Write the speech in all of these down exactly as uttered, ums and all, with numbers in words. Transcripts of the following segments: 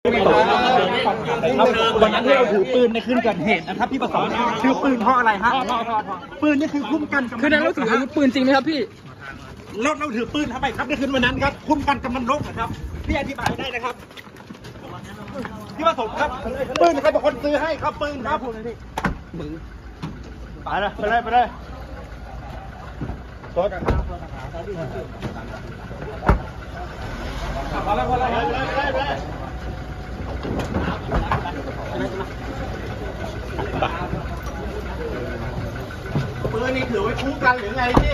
วันนั้นที่เราถือปืนในคืนเกิดเหตุนะครับพี่ประสงค์ถือปืนเพราะอะไรฮะปืนนี่คือคุ้มกันคือนั้นเราถืออาวุธปืนจริงไหมครับพี่เราเราถือปืนทำไมครับในคืนวันนั้นครับคุ้มกันกำนันนกนะครับพี่อธิบายได้นะครับพี่ประสงค์ครับปืนใครเป็นคนซื้อให้ครับปืนครับมึงไปเลยไปเลยไปเลยตัวกันพอแล้วพอแล้วปืนนี่ถือไว้คุ้มกันหรือไงพี่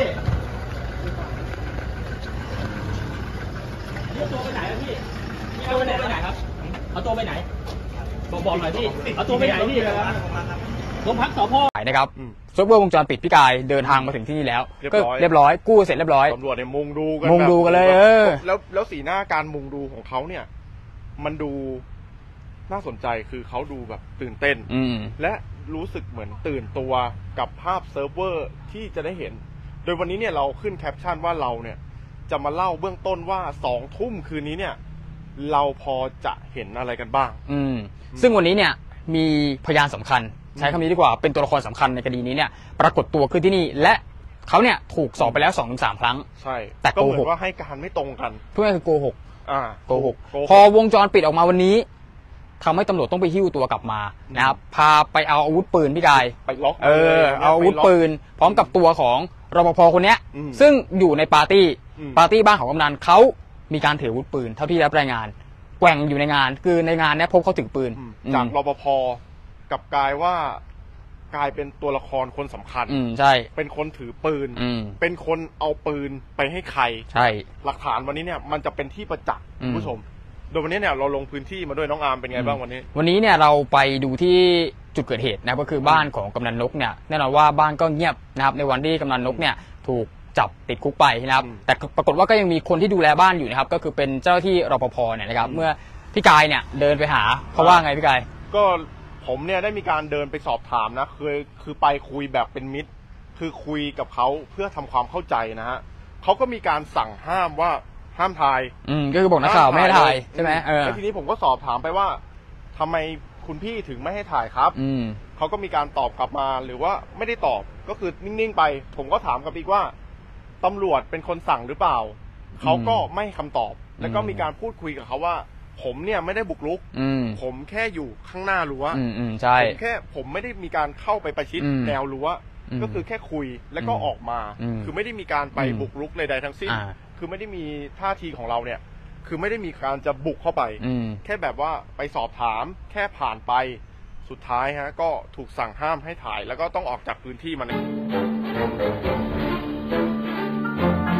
เอาตัวไปไหนครับพี่เอาตัวไปไหนครับเอาตัวไปไหนบอกบอกหน่อยพี่เอาตัวไปไหนพี่โรงพักสพนะครับเซิร์ฟเวอร์วงจรปิดพี่กายเดินทางมาถึงที่นี่แล้วก็เรียบร้อยกู้เสร็จเรียบร้อยตำรวจเนี่ยมุงดูกันมุงดูกันเลยเออแล้วแล้วสีหน้าการมุงดูของเขาเนี่ยมันดูน่าสนใจคือเขาดูแบบตื่นเต้นและรู้สึกเหมือนตื่นตัวกับภาพเซิร์ฟเวอร์ที่จะได้เห็นโดยวันนี้เนี่ยเราขึ้นแคปชั่นว่าเราเนี่ยจะมาเล่าเบื้องต้นว่าสองทุ่มคืนนี้เนี่ยเราพอจะเห็นอะไรกันบ้างอืมซึ่งวันนี้เนี่ยมีพยานสำคัญใช้คำนี้ดีกว่าเป็นตัวละครสำคัญในคดีนี้เนี่ยปรากฏตัวขึ้นที่นี่และเขาเนี่ยถูกสอบไปแล้วสองถึงสามครั้งใช่แต่โกหกว่าให้การไม่ตรงกันเพื่อคือโกหกอ่าโกหกพอวงจรปิดออกมาวันนี้ทำให้ตำรวจต้องไปหิ้วตัวกลับมานะครับพาไปเอาอาวุธปืนพี่กายไปล็อกเออเอาอาวุธปืนพร้อมกับตัวของรปภคนนี้ซึ่งอยู่ในปาร์ตี้ปาร์ตี้บ้านของกำนันเขามีการถืออาวุธปืนเท่าที่รับรายงานแกว่งอยู่ในงานคือในงานเนี่ยพบเขาถือปืนจากรปภกับกายว่ากลายเป็นตัวละครคนสำคัญอืมใช่เป็นคนถือปืนอืมเป็นคนเอาปืนไปให้ใครใช่หลักฐานวันนี้เนี่ยมันจะเป็นที่ประจักษ์คุณผู้ชมโดยวันนี้เนี่ยเราลงพื้นที่มาด้วยน้องอาร์มเป็นไงบ้างวันนี้วันนี้เนี่ยเราไปดูที่จุดเกิดเหตุนะก็คือบ้านของกำนันนกเนี่ยแน่นอนว่าบ้านก็เงียบนะครับในวันที่กำนันนกเนี่ยถูกจับติดคุกไปนะครับแต่ปรากฏว่าก็ยังมีคนที่ดูแลบ้านอยู่นะครับก็คือเป็นเจ้าที่รปภเนี่ยนะครับเมื่อพี่กายเนี่ยเดินไปหาเขาว่าไงพี่กายก็ผมเนี่ยได้มีการเดินไปสอบถามนะคือคือไปคุยแบบเป็นมิตรคือคุยกับเขาเพื่อทำความเข้าใจนะฮะเขาก็มีการสั่งห้ามว่าห้ามถ่ายอืมก็คือบอกนักข่าวไม่ให้ถ่ายใช่ไหมเออแล้วทีนี้ผมก็สอบถามไปว่าทำไมคุณพี่ถึงไม่ให้ถ่ายครับอืมเขาก็มีการตอบกลับมาหรือว่าไม่ได้ตอบก็คือนิ่งๆไปผมก็ถามกลับอีกว่าตำรวจเป็นคนสั่งหรือเปล่าเขาก็ไม่ให้คำตอบแล้วก็มีการพูดคุยกับเขาว่าผมเนี่ยไม่ได้บุกรุกผมแค่อยู่ข้างหน้ารั้วผมแค่ผมไม่ได้มีการเข้าไปประชิดแนวรั้วก็คือแค่คุยแล้วก็ออกมาคือไม่ได้มีการไปบุกรุกใดๆทั้งสิ้นคือไม่ได้มีท่าทีของเราเนี่ยคือไม่ได้มีการจะบุกเข้าไปแค่แบบว่าไปสอบถามแค่ผ่านไปสุดท้ายฮะก็ถูกสั่งห้ามให้ถ่ายแล้วก็ต้องออกจากพื้นที่มาเลย